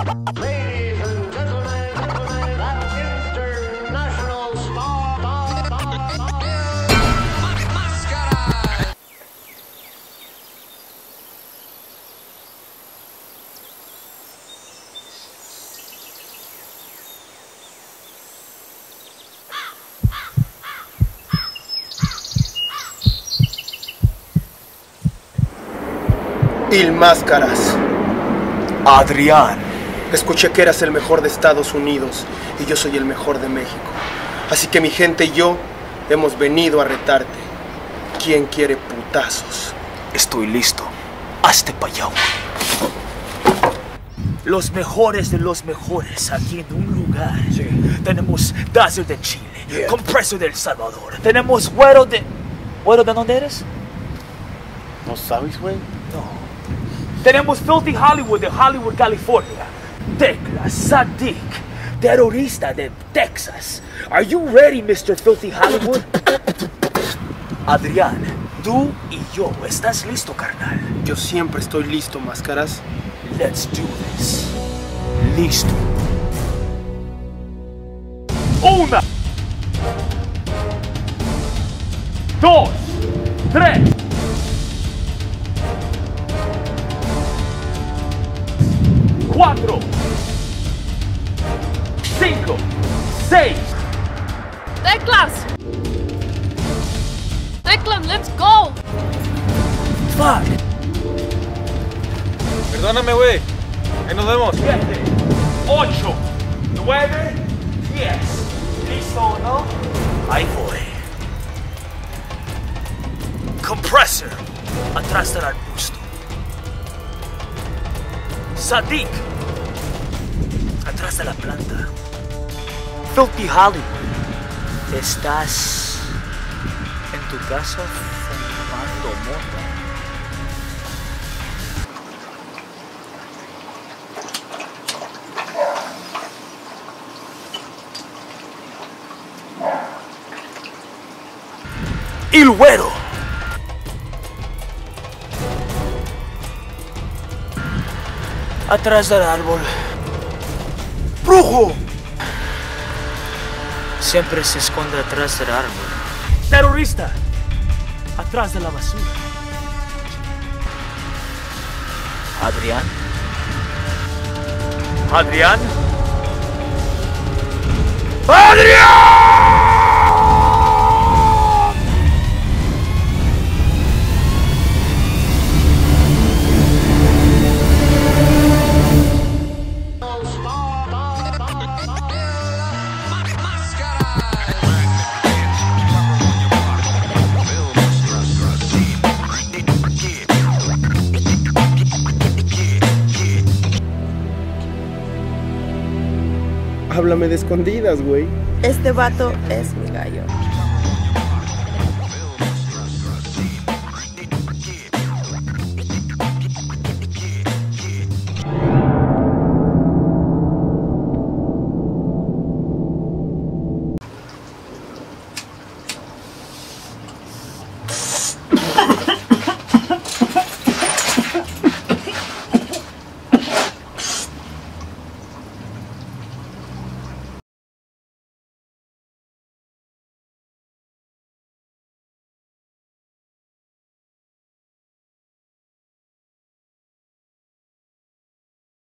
Ladies and gentlemen, the international Il Máscaras. Adrián. Escuché que eras el mejor de Estados Unidos y yo soy el mejor de México. Así que mi gente y yo hemos venido a retarte. ¿Quién quiere putazos? Estoy listo. Hazte pa' allá. Los mejores de los mejores aquí en un lugar. Sí. Tenemos Dazzler de Chile, Compresor de El Salvador. Tenemos Güero de... ¿Güero de dónde eres? ¿No sabes, güey? No. Tenemos Filthy Hollywood de Hollywood, California. Tecla Sadik, terrorista de Texas. Are you ready, Mr. Filthy Hollywood? Adrián, tú y yo, ¿estás listo, carnal? Yo siempre estoy listo, Máscaras. Let's do this. Listo. Una. Dos. Tres. 4, 5, 6. Teclas! Teclan, let's go! Fuck. Perdóname, güey. Ahí nos vemos. 7, 8, 9, 10. ¿Listo o no? Ahí voy. Compressor. Atrás del arbusto. Sadik. Atrás de la planta. Filthy Hollywood. Estás en tu casa fumando mota. El Güero. Atrás del árbol. ¡Brujo! Siempre se esconde atrás del árbol. ¡Terrorista! Atrás de la basura. Adrián. Adrián. ¡Adrián! Háblame de escondidas, güey. Este vato es mi gallo.